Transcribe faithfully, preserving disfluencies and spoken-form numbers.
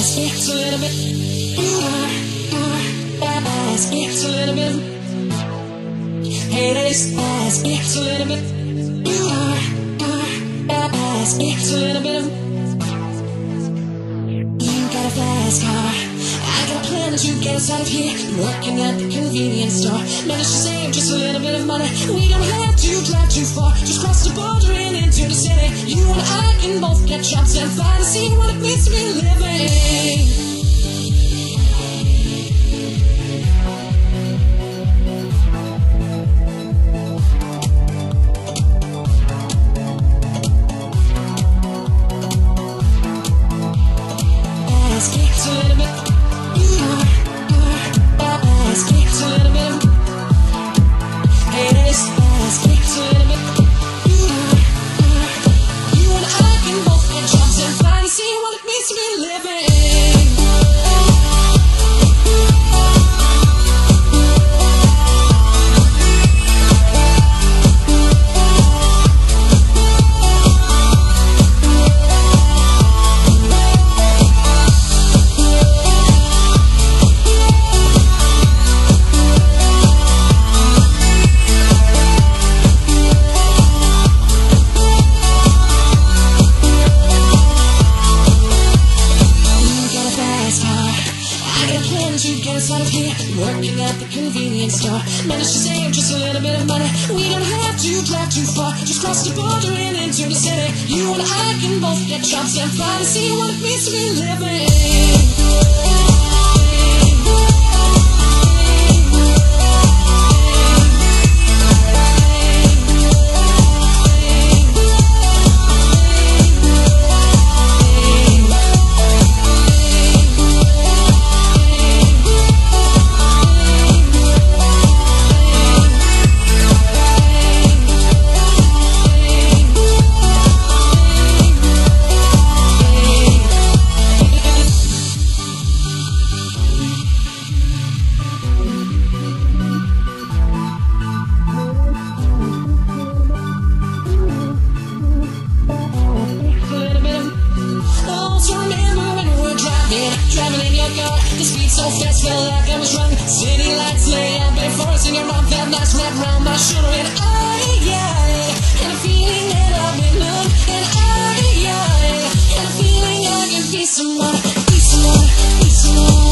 fast, it's a little bit. You are, are fast, it's a little bit. It is fast, it's a little bit. You are, are fast, it's a little bit. You got a fast car. I got a plan to get us out of here. Working at the convenience store. Managed to save just a little bit of money. We don't have to drive too far. Just cross the border and into the city. You and I can both get jobs and find a scene what it means to be living. It's a little bit. You are, are fast. It's a little bit. It is fast. It's a little bit. You are, are. You and I can both get jobs and finally see what it means to be living. To get us out of here, working at the convenience store. Managed to save just a little bit of money. We don't have to drive too far. Just cross the border and into the city. You and I can both get jobs and finally see what it means to be living. Driving in your car, the speed so fast, felt like I was drunk. City lights lay out before us, and your mouth that nice wrapped around my shoulder. And I, yeah, and a feeling that I've been numb. And I, yeah, and a feeling I can be someone, be someone, be someone.